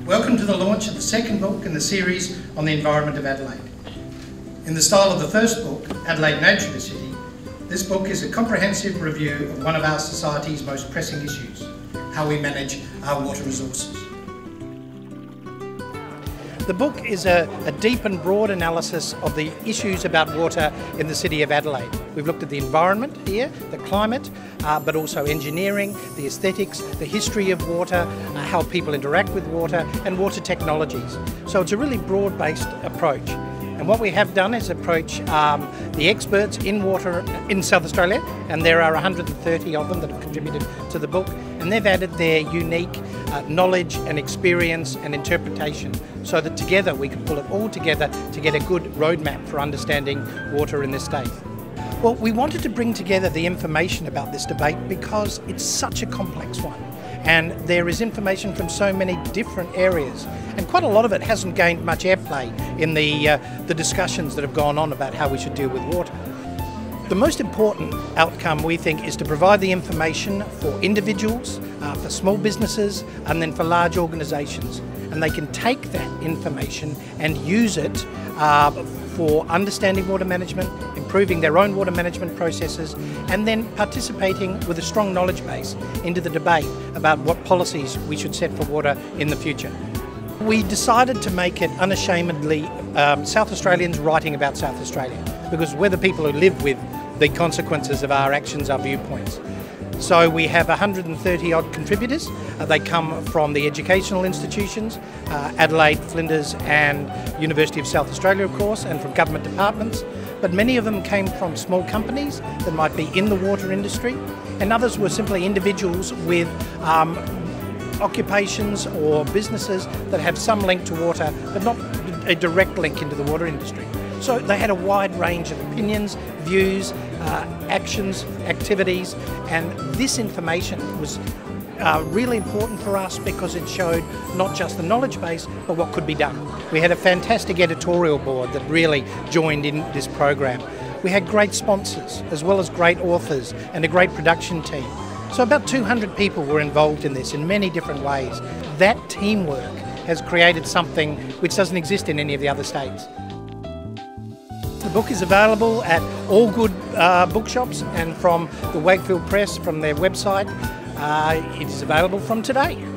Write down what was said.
Welcome to the launch of the second book in the series on the environment of Adelaide. In the style of the first book, Adelaide Nature the City, this book is a comprehensive review of one of our society's most pressing issues, how we manage our water resources. The book is a deep and broad analysis of the issues about water in the city of Adelaide. We've looked at the environment here, the climate, but also engineering, the aesthetics, the history of water, how people interact with water, and water technologies. So it's a really broad-based approach. And what we have done is approach the experts in water in South Australia, and there are 130 of them that have contributed to the book, and they've added their unique knowledge and experience and interpretation so that together we can pull it all together to get a good roadmap for understanding water in this state. Well, we wanted to bring together the information about this debate because it's such a complex one. And there is information from so many different areas, and quite a lot of it hasn't gained much airplay in the discussions that have gone on about how we should deal with water. The most important outcome, we think, is to provide the information for individuals, for small businesses, and then for large organisations. And they can take that information and use it for understanding water management, improving their own water management processes, and then participating with a strong knowledge base into the debate about what policies we should set for water in the future. We decided to make it unashamedly South Australians writing about South Australia, because we're the people who live with the consequences of our actions, our viewpoints. So we have 130 odd contributors. They come from the educational institutions, Adelaide, Flinders and University of South Australia, of course, and from government departments. But many of them came from small companies that might be in the water industry, and others were simply individuals with occupations or businesses that have some link to water, but not a direct link into the water industry. So they had a wide range of opinions, views, actions, activities, and this information was really important for us because it showed not just the knowledge base, but what could be done. We had a fantastic editorial board that really joined in this program. We had great sponsors, as well as great authors and a great production team. So about 200 people were involved in this in many different ways. That teamwork has created something which doesn't exist in any of the other states. The book is available at all good bookshops and from the Wakefield Press, from their website. It is available from today.